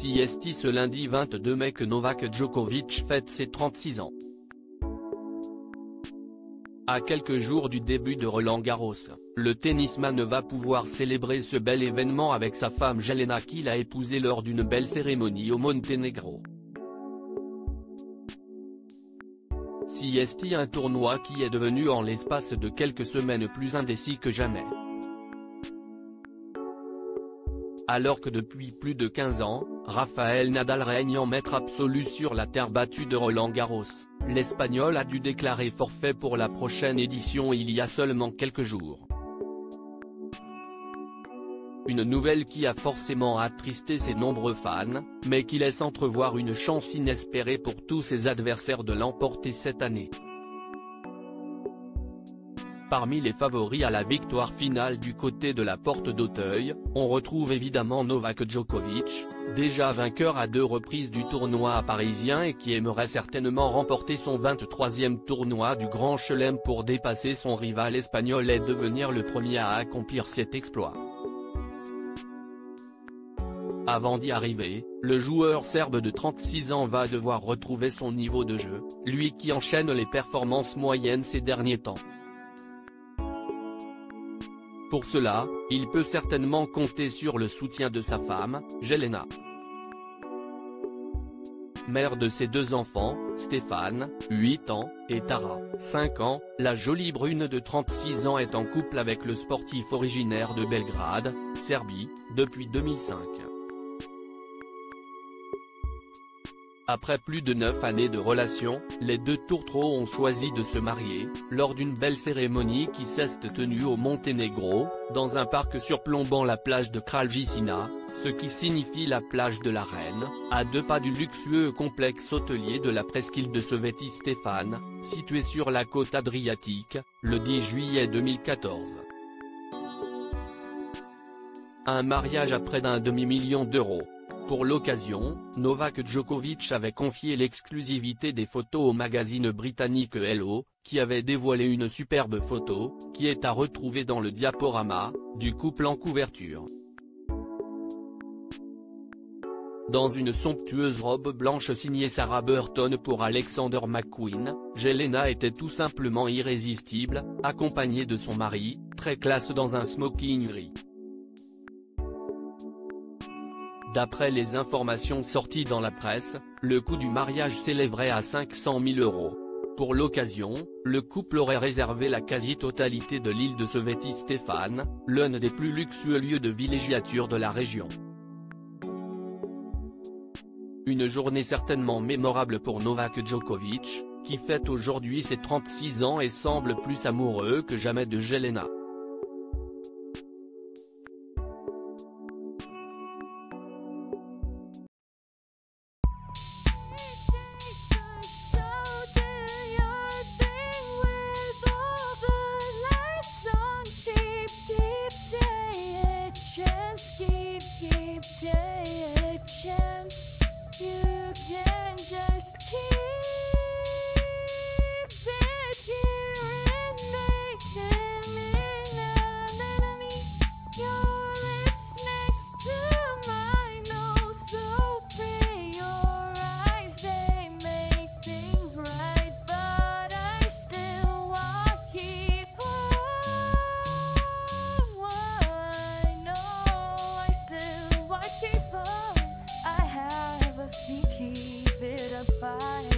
CST ce lundi 22 mai que Novak Djokovic fête ses 36 ans. À quelques jours du début de Roland-Garros, le tennisman va pouvoir célébrer ce bel événement avec sa femme Jelena qu'il a épousée lors d'une belle cérémonie au Monténégro. CST, un tournoi qui est devenu en l'espace de quelques semaines plus indécis que jamais. Alors que depuis plus de 15 ans, Rafael Nadal règne en maître absolu sur la terre battue de Roland-Garros, l'Espagnol a dû déclarer forfait pour la prochaine édition il y a seulement quelques jours. Une nouvelle qui a forcément attristé ses nombreux fans, mais qui laisse entrevoir une chance inespérée pour tous ses adversaires de l'emporter cette année. Parmi les favoris à la victoire finale du côté de la porte d'Auteuil, on retrouve évidemment Novak Djokovic, déjà vainqueur à 2 reprises du tournoi parisien et qui aimerait certainement remporter son 23e tournoi du Grand Chelem pour dépasser son rival espagnol et devenir le premier à accomplir cet exploit. Avant d'y arriver, le joueur serbe de 36 ans va devoir retrouver son niveau de jeu, lui qui enchaîne les performances moyennes ces derniers temps. Pour cela, il peut certainement compter sur le soutien de sa femme, Jelena. Mère de ses 2 enfants, Stéphane, 8 ans, et Tara, 5 ans, la jolie brune de 36 ans est en couple avec le sportif originaire de Belgrade, Serbie, depuis 2005. Après plus de 9 années de relation, les 2 tourtereaux ont choisi de se marier, lors d'une belle cérémonie qui s'est tenue au Monténégro, dans un parc surplombant la plage de Kralj-Isina, ce qui signifie la plage de la Reine, à 2 pas du luxueux complexe hôtelier de la presqu'île de Sveti Stefan, situé sur la côte adriatique, le 10 juillet 2014. Un mariage à près d'1 demi-million d'euros. Pour l'occasion, Novak Djokovic avait confié l'exclusivité des photos au magazine britannique Hello, qui avait dévoilé une superbe photo, qui est à retrouver dans le diaporama, du couple en couverture. Dans une somptueuse robe blanche signée Sarah Burton pour Alexander McQueen, Jelena était tout simplement irrésistible, accompagnée de son mari, très classe dans un smoking gris. D'après les informations sorties dans la presse, le coût du mariage s'élèverait à 500 000 €. Pour l'occasion, le couple aurait réservé la quasi-totalité de l'île de Sveti Stefan, l'un des plus luxueux lieux de villégiature de la région. Une journée certainement mémorable pour Novak Djokovic, qui fête aujourd'hui ses 36 ans et semble plus amoureux que jamais de Jelena. Keep it up.